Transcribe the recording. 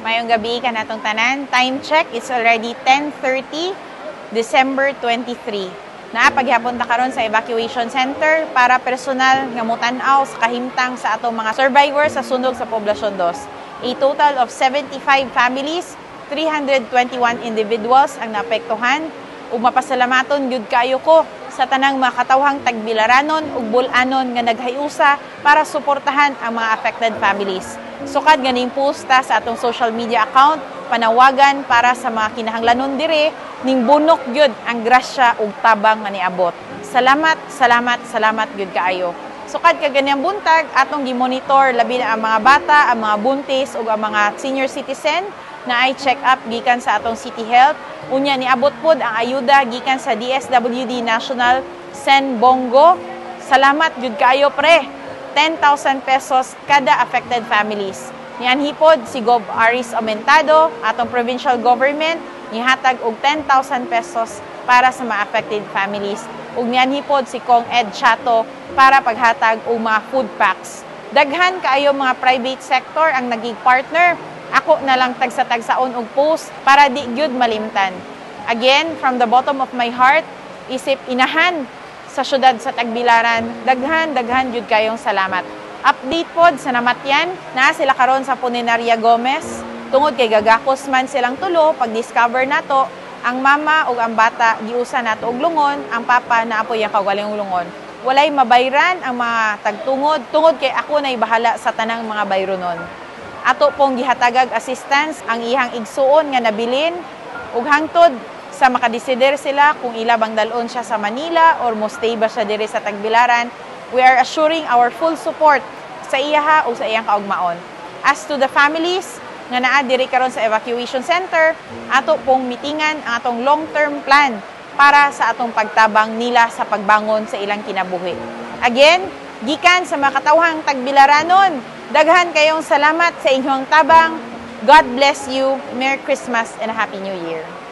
Mayong gabi ka natong tanan. Time check, it's already 10:30, December 23. Paghapon ta karon sa evacuation center para personal nga mutanaw sa kahimtang sa atong mga survivors sa sunog sa Poblasyon 2. A total of 75 families, 321 individuals ang naapektuhan. Ug mapasalamaton gyud kaayo ko sa tanang mga katawhang tagbilaranon ug bulanon nga naghayusa para suportahan ang mga affected families. Sukad ganing posta sa atong social media account, panawagan para sa mga kinahanglanon dire ning bunok gyud ang grasya ug tabang nga niabot. Salamat, salamat, salamat gyud kaayo. Sukad ka ganyang buntag atong gi-monitor labi na ang mga bata, ang mga buntis ug ang mga senior citizen na ay check up gikan sa atong City Health. Unya niabot pod ang ayuda gikan sa DSWD National Sen Bongo. Salamat gyud kaayo pre. 10,000 pesos kada affected families. Nianhi pod si Gov. Aris Aumentado, atong provincial government, nihatag og 10,000 pesos para sa mga affected families. Ug nianhi pod si Kong Ed Chato para paghatag og mga food packs. Daghan kaayo mga private sector ang naging partner. Ako na lang tagsa-tagsaon og post para di gyud malimtan. Again, from the bottom of my heart, isip inahan sa syudad sa Tagbilaran, daghan gyud kayong salamat. Update pod sa namatyan na sila karon sa Puninaria Gomez. Tungod kay gagakos man silang tulo, pag-discover nato, ang mama ug ang bata giusa nato og lungon, ang papa naapoy ang kagaling lungon. Walay mabayran ang mga tagtungod, tungod kay ako nay bahala sa tanang mga bayronon. Ato pong gihatagag assistance ang ihang igsuon nga nabilin ug hangtod sa makadesider sila kung ila bang dalon siya sa Manila or mo stay ba siya dire sa Tagbilaran. We are assuring our full support sa iyaha o sa iyang kaugmaon. As to the families nga naa diri karon sa evacuation center, ato pong mitingan ang atong long-term plan para sa atong pagtabang nila sa pagbangon sa ilang kinabuhi. Again, gikan sa mga katawhang Tagbilaranon, daghan kayong salamat sa inyong tabang. God bless you. Merry Christmas and a Happy New Year.